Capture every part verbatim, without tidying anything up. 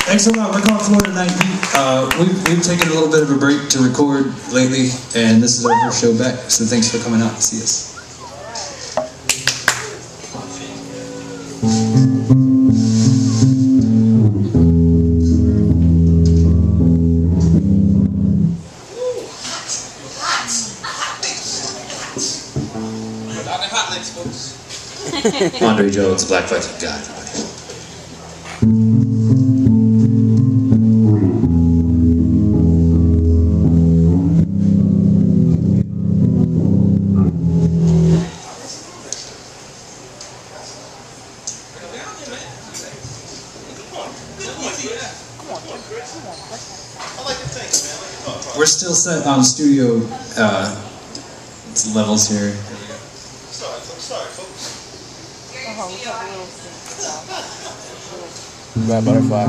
Thanks a lot. We're called Florida Night Heat. Uh, we've, we've taken a little bit of a break to record lately, and this is our first show back, so thanks for coming out to see us. Andre Jones, Black Viking God. We're still set on studio uh, levels here. Red butterfly.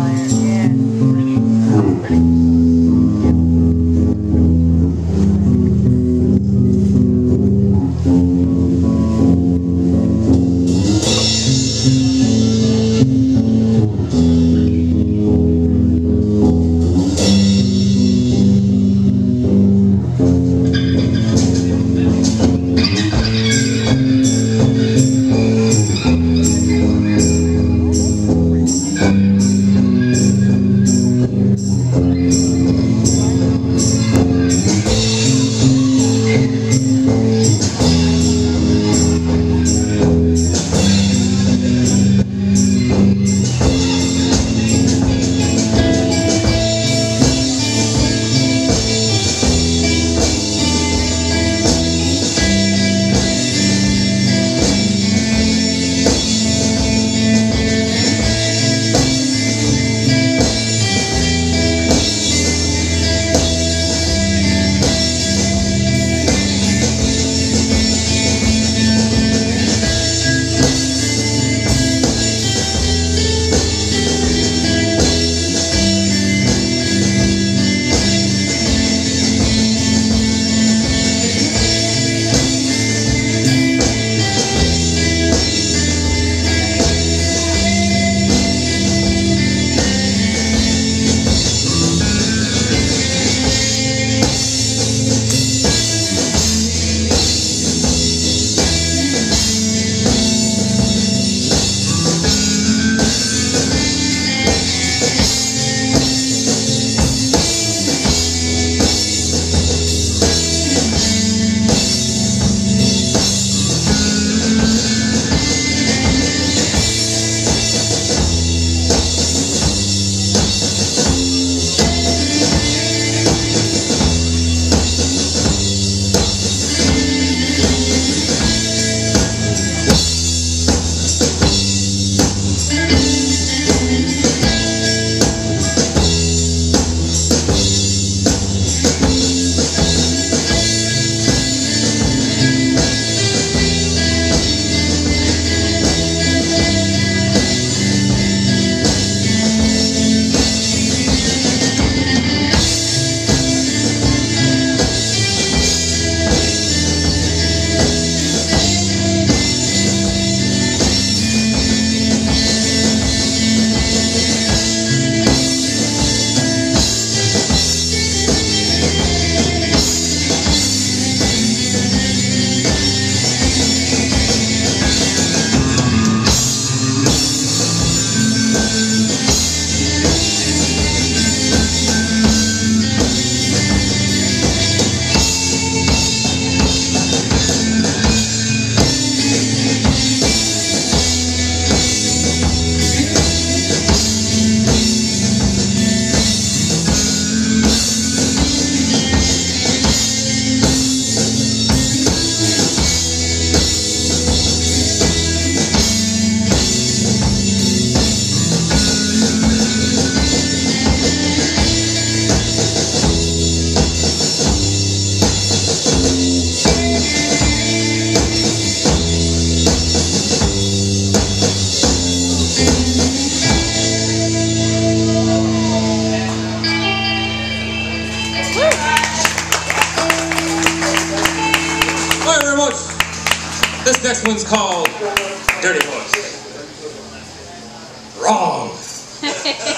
This next one's called Dirty Horse. Wrong.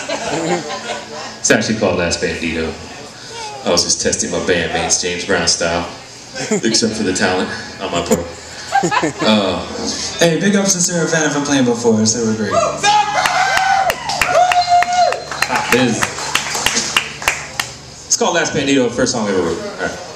It's actually called Last Bandito. I was just testing my bandmates James Brown style, except for the talent on my part. Uh, hey, big ups to Sarah Fannin for playing before us. They were great. Hot biz. It's called Last Bandito, first song I ever wrote. All right.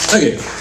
Okay.